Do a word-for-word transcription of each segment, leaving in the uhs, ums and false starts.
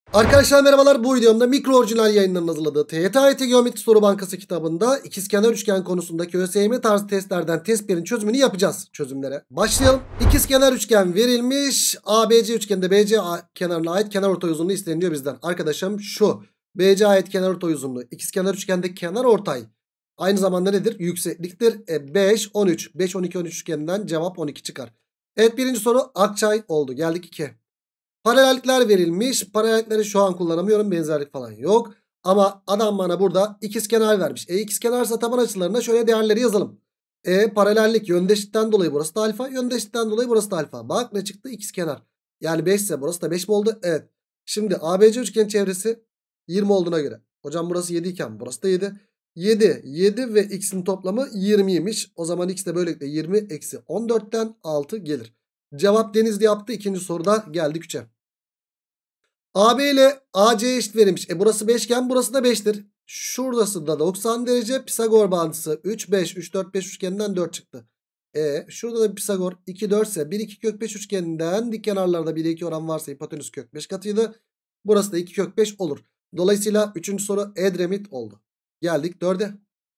Arkadaşlar merhabalar, bu videomda Mikro Orijinal Yayınları'nın hazırladığı T Y T A Y T Geometri Soru Bankası kitabında ikizkenar üçgen konusundaki ÖSYM tarzı testlerden testlerin çözümünü yapacağız. Çözümlere başlayalım. İkizkenar üçgen verilmiş. A B C üçgeninde B C kenarına ait kenarortay uzunluğu isteniyor bizden. Arkadaşım şu B C ait kenarortay uzunluğu ikizkenar üçgende kenarortay aynı zamanda nedir? Yüksekliktir. E, beş, on üç. beş, on iki, on üç üçgeninden cevap on iki çıkar. Evet, birinci soru Akçay oldu. Geldik ikiye. Paralellikler verilmiş. Paralellikleri şu an kullanamıyorum. Benzerlik falan yok. Ama adam bana burada ikizkenar vermiş. E ikizkenarsa taban açılarına şöyle değerleri yazalım. E paralellik yöndeşlikten dolayı burası da alfa. Yöndeşlikten dolayı burası da alfa. Bak ne çıktı? İkizkenar. Yani beş ise burası da beş mi oldu? Evet. Şimdi A B C üçgen çevresi yirmi olduğuna göre. Hocam burası yedi iken burası da yedi. yedi. yedi ve x'in toplamı yirmiymiş. O zaman x de böylelikle yirmi eksi on dörtten altı gelir. Cevap Denizli yaptı. İkinci soruda geldik üçe. A B ile A C eşit verilmiş. E burası beşgen, burası da beştir. Şurası da doksan derece. Pisagor bağıntısı üç, beş, üç, dört, beş üçgeninden dört çıktı. E şurada da bir Pisagor iki, dört ise bir, iki kök beş üçgeninden dik kenarlarda bir, iki oran varsa hipotenüs kök beş katıydı. Burası da iki kök beş olur. Dolayısıyla üçüncü soru Edremit oldu. Geldik dörde.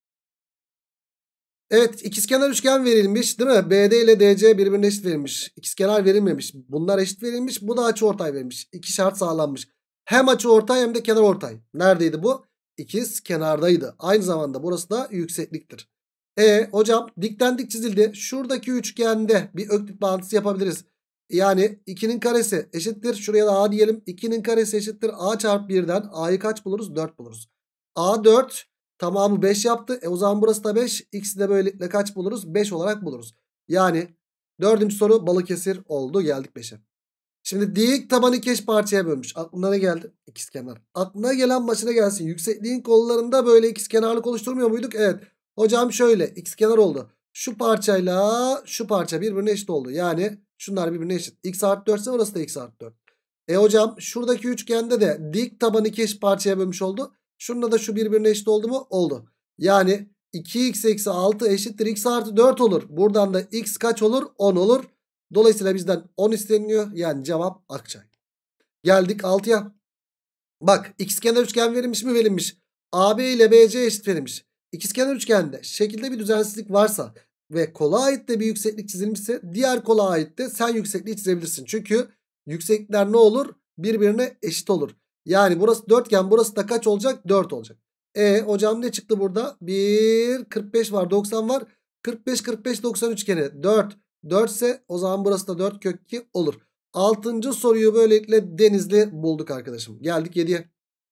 Evet, ikizkenar üçgen verilmiş değil mi? B D ile D C birbirine eşit verilmiş. İkizkenar verilmemiş. Bunlar eşit verilmiş. Bu da açıortay verilmiş. İki şart sağlanmış. Hem açıortay hem de kenarortay. Neredeydi bu? İkizkenardaydı. Aynı zamanda burası da yüksekliktir. E hocam dikten dik çizildi. Şuradaki üçgende bir öklit bağıntısı yapabiliriz. Yani ikinin karesi eşittir. Şuraya da A diyelim. ikinin karesi eşittir. A çarpı birden A'yı kaç buluruz? dört buluruz. A dört. Tamamı beş yaptı. E o zaman burası da beş. X'i de böylelikle kaç buluruz? beş olarak buluruz. Yani dördüncü soru Balıkesir oldu. Geldik beşe. Şimdi dik tabanı iki eş parçaya bölmüş. Aklına ne geldi? İkizkenar. Aklına gelen başına gelsin. Yüksekliğin kollarında böyle ikizkenarlık oluşturmuyor muyduk? Evet. Hocam şöyle ikizkenar oldu. Şu parçayla şu parça birbirine eşit oldu. Yani şunlar birbirine eşit. X artı dört ise orası da x artı dört. E hocam şuradaki üçgende de dik tabanı iki eş parçaya bölmüş oldu. Şunda da şu birbirine eşit oldu mu? Oldu. Yani iki x eksi altı eşittir x artı dört olur. Buradan da x kaç olur? on olur. Dolayısıyla bizden on isteniyor. Yani cevap Akçay. Geldik altıya. Bak ikizkenar üçgen verilmiş mi? Verilmiş. A B ile B C eşit verilmiş. İkizkenar üçgende şekilde bir düzensizlik varsa ve kola ait de bir yükseklik çizilmişse diğer kola ait de sen yüksekliği çizebilirsin. Çünkü yükseklikler ne olur? Birbirine eşit olur. Yani burası dörtgen, burası da kaç olacak? dört olacak. E hocam ne çıktı burada? bir, kırk beş var, doksan var. kırk beş, kırk beş, doksan üçgeni dört. dört ise o zaman burası da dört kök iki olur. altıncı soruyu böylelikle Denizli bulduk arkadaşım. Geldik yediye.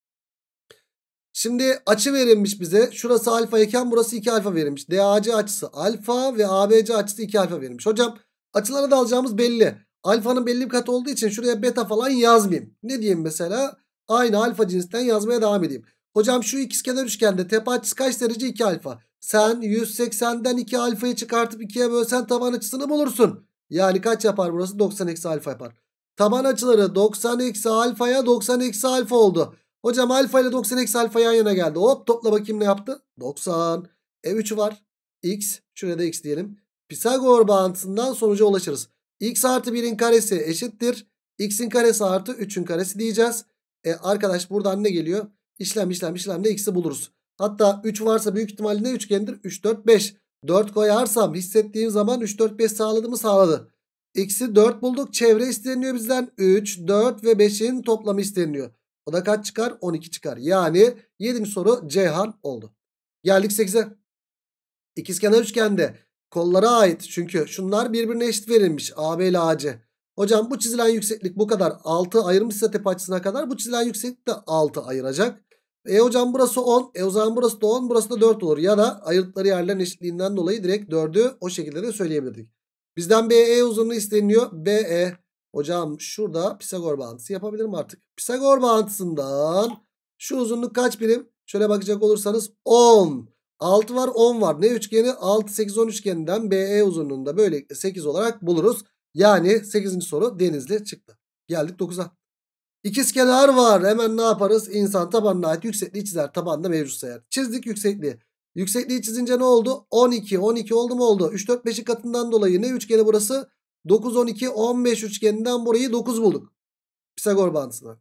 Şimdi açı verilmiş bize. Şurası alfa iken burası iki alfa verilmiş. D A C açısı alfa ve A B C açısı iki alfa verilmiş. Hocam açılara da alacağımız belli. Alfanın belli bir katı olduğu için şuraya beta falan yazmayayım. Ne diyeyim mesela? Aynı alfa cinsinden yazmaya devam edeyim. Hocam şu ikizkenar üçgende tepe açısı kaç derece? iki alfa. Sen yüz seksenden iki alfayı çıkartıp ikiye bölsen taban açısını bulursun. Yani kaç yapar burası? doksan eksi alfa yapar. Taban açıları doksan eksi alfaya doksan eksi alfa oldu. Hocam alfa ile doksan eksi alfa yan yana geldi. Hop topla bakayım ne yaptı? doksan. E üç var. X. Şuraya da x diyelim. Pisagor bağıntısından sonuca ulaşırız. X artı birin karesi eşittir. X'in karesi artı üçün karesi diyeceğiz. E arkadaş buradan ne geliyor? İşlem işlem işlemle x'i buluruz. Hatta üç varsa büyük ihtimalle ne üçgendir? üç, dört, beş. dört koyarsam hissettiğim zaman üç, dört, beş sağladı mı? Sağladı. X'i dört bulduk. Çevre isteniyor bizden. üç, dört ve beşin toplamı isteniyor. O da kaç çıkar? on iki çıkar. Yani yedinci soru Ceyhan oldu. Geldik sekize. İkizkenar üçgende kollara ait çünkü şunlar birbirine eşit verilmiş. A B ile A C. Hocam bu çizilen yükseklik bu kadar. altı ayırmışsa tepe açısına kadar bu çizilen yükseklik de altı ayıracak. E hocam burası on. E o zaman burası da on. Burası da dört olur. Ya da ayırdıkları yerlerin eşitliğinden dolayı direkt dördü o şekilde de söyleyebilirdik. Bizden B E uzunluğu isteniyor. B E. Hocam şurada Pisagor bağıntısı yapabilirim artık. Pisagor bağıntısından şu uzunluk kaç birim? Şöyle bakacak olursanız on. altı var, on var. Ne üçgeni? altı, sekiz, on üçgeninden B E uzunluğunda böylelikle sekiz olarak buluruz. Yani sekizinci soru Denizli çıktı. Geldik dokuza. İkizkenar var. Hemen ne yaparız? İnsan tabanına ait yüksekliği çizer. Tabanda mevcut sayar. Çizdik yüksekliği. Yüksekliği çizince ne oldu? on iki. on iki oldu mu oldu? üç, dört, beşin katından dolayı ne üçgeni burası? dokuz, on iki, on beş üçgeninden burayı dokuz bulduk. Pisagor bağıntısına.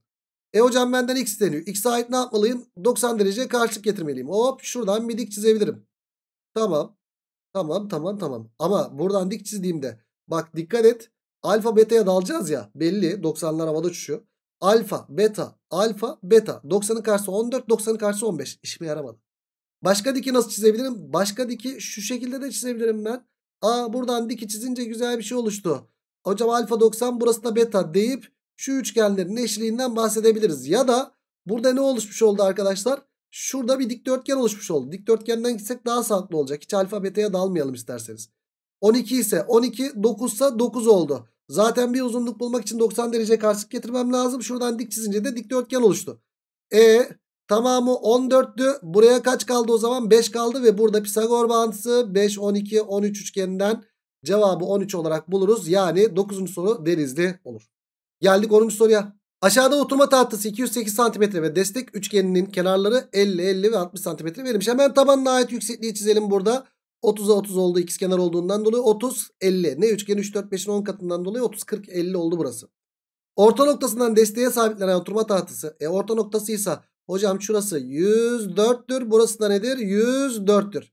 E hocam benden x isteniyor. X'e ait ne yapmalıyım? doksan dereceye karşılık getirmeliyim. Hop şuradan bir dik çizebilirim. Tamam. Tamam tamam tamam. Ama buradan dik çizdiğimde bak dikkat et. Alfa beta'ya dalacağız ya. Belli doksanlar havada uçuşuyor. Alfa beta alfa beta. doksanın karşısı on dört, doksanın karşısı on beş. İşime yaramadı. Başka diki nasıl çizebilirim? Başka diki şu şekilde de çizebilirim ben. Aa buradan diki çizince güzel bir şey oluştu. Hocam alfa doksan burası da beta deyip şu üçgenlerin eşliğinden bahsedebiliriz. Ya da burada ne oluşmuş oldu arkadaşlar? Şurada bir dikdörtgen oluşmuş oldu. Dikdörtgenden gitsek daha sağlıklı olacak. Hiç alfa beta'ya dalmayalım isterseniz. on iki ise on iki, dokuz ise dokuz oldu. Zaten bir uzunluk bulmak için doksan derece karşılık getirmem lazım. Şuradan dik çizince de dikdörtgen oluştu. E tamamı on dörttü. Buraya kaç kaldı o zaman? beş kaldı ve burada Pisagor bağıntısı beş, on iki, on üç üçgeninden cevabı on üç olarak buluruz. Yani dokuzuncu soru Denizli olur. Geldik onuncu soruya. Aşağıda oturma tahtası iki yüz sekiz santimetre ve destek üçgeninin kenarları elli, elli ve altmış santimetre verilmiş. Hemen tabanına ait yüksekliği çizelim burada. otuza otuz oldu, ikizkenar olduğundan dolayı otuz, elli. Ne üçgen? üç, dört, beşin on katından dolayı otuz, kırk, elli oldu burası. Orta noktasından desteğe sabitlenen oturma tahtası. E orta noktasıysa hocam şurası yüz dörttür. Burası da nedir? yüz dörttür.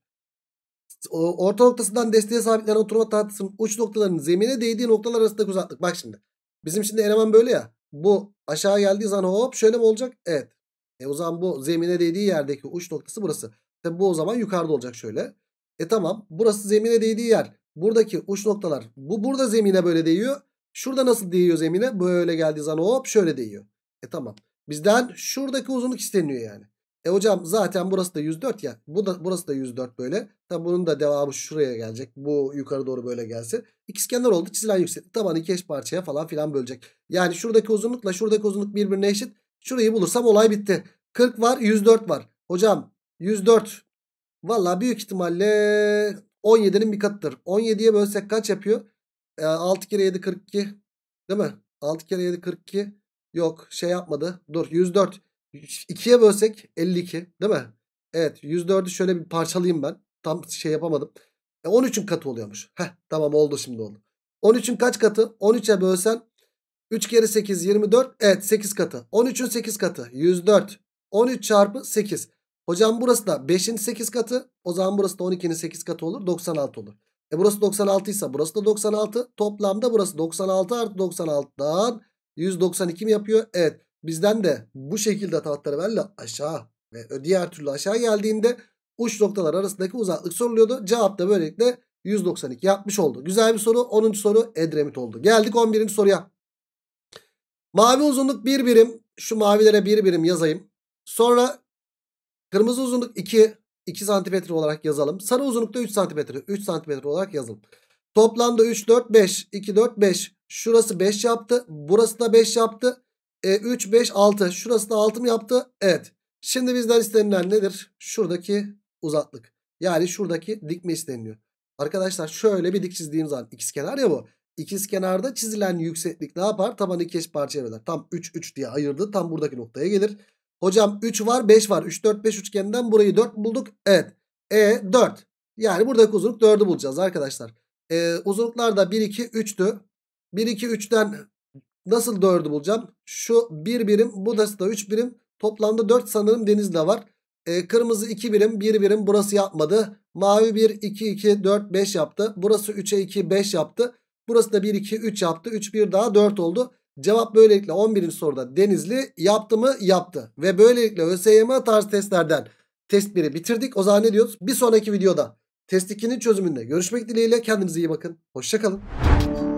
Orta noktasından desteğe sabitlenen oturma tahtasının uç noktalarının zemine değdiği noktalar arasındaki uzaklık. Bak şimdi. Bizim şimdi eleman böyle ya. Bu aşağı geldiği zaman hop şöyle mi olacak? Evet. E o zaman bu zemine değdiği yerdeki uç noktası burası. Tabi bu o zaman yukarıda olacak şöyle. E tamam. Burası zemine değdiği yer. Buradaki uç noktalar. Bu burada zemine böyle değiyor. Şurada nasıl değiyor zemine? Böyle geldiği zaman hop şöyle değiyor. E tamam. Bizden şuradaki uzunluk isteniyor yani. E hocam zaten burası da yüz dört ya. Bu da, burası da yüz dört böyle. Tabi bunun da devamı şuraya gelecek. Bu yukarı doğru böyle gelse. İkizkenar oldu. Çizilen yükseklik tabanı iki eş parçaya falan filan bölecek. Yani şuradaki uzunlukla şuradaki uzunluk birbirine eşit. Şurayı bulursam olay bitti. kırk var, yüz dört var. Hocam yüz dört valla büyük ihtimalle on yedinin bir katıdır. on yediye bölsek kaç yapıyor? E, altı kere yedi kırk iki. Değil mi? altı kere yedi kırk iki. Yok şey yapmadı. Dur yüz dört. ikiye bölsek elli iki değil mi? Evet yüz dördü şöyle bir parçalayayım ben. Tam şey yapamadım. E, on üçün katı oluyormuş. Heh tamam oldu şimdi oldu. on üçün kaç katı? on üçe bölsen üç kere sekiz yirmi dört. Evet sekiz katı. on üçün sekiz katı. yüz dört. on üç çarpı sekiz. Hocam burası da beşin sekiz katı. O zaman burası da on ikinin sekiz katı olur. doksan altı olur. E burası doksan altı ise burası da doksan altı. Toplamda burası doksan altı artı doksan altıdan yüz doksan iki mi yapıyor? Evet. Bizden de bu şekilde tahterevalli aşağı ve diğer türlü aşağı geldiğinde uç noktalar arasındaki uzaklık soruluyordu. Cevap da böylelikle yüz doksan iki yapmış oldu. Güzel bir soru. onuncu soru Edremit oldu. Geldik on birinci soruya. Mavi uzunluk bir birim. Şu mavilere bir birim yazayım. Sonra kırmızı uzunluk iki. iki santimetre olarak yazalım. Sarı uzunlukta üç santimetre. üç santimetre olarak yazalım. Toplamda üç, dört, beş. iki, dört, beş. Şurası beş yaptı. Burası da beş yaptı. E, üç, beş, altı. Şurası da altı mı yaptı? Evet. Şimdi bizden istenilen nedir? Şuradaki uzaklık. Yani şuradaki dikme isteniliyor. Arkadaşlar şöyle bir dik çizdiğim zaman ikizkenar ya bu. İkizkenarda çizilen yükseklik ne yapar? Tabanı iki eş parçaya böler. Tam üç, üç diye ayırdı. Tam buradaki noktaya gelir. Hocam üç var, beş var. üç, dört, beş üçgeninden burayı dört bulduk. Evet. E dört. Yani buradaki uzunluk dördü bulacağız arkadaşlar. E, uzunluklar da bir, iki, üçtü. bir, iki, üçten nasıl dördü bulacağım? Şu bir birim, bu da üç birim. Toplamda dört sanırım Deniz'de var. E, kırmızı iki birim, bir birim burası yapmadı. Mavi bir, iki, iki, dört, beş yaptı. Burası üçe iki, beş yaptı. Burası da bir, iki, üç yaptı. üç, bir daha dört oldu. Cevap böylelikle on birinci soruda Denizli yaptı mı? Yaptı. Ve böylelikle ÖSYM tarzı testlerden test biri bitirdik. O zaman ne diyoruz? Bir sonraki videoda test ikinin çözümünde görüşmek dileğiyle. Kendinize iyi bakın. Hoşça kalın.